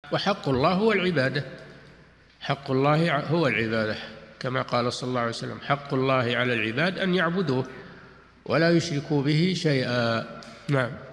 وحق الله هو العبادة، حق الله هو العبادة، كما قال صلى الله عليه وسلم: حق الله على العباد أن يعبدوه ولا يشركوا به شيئا. نعم.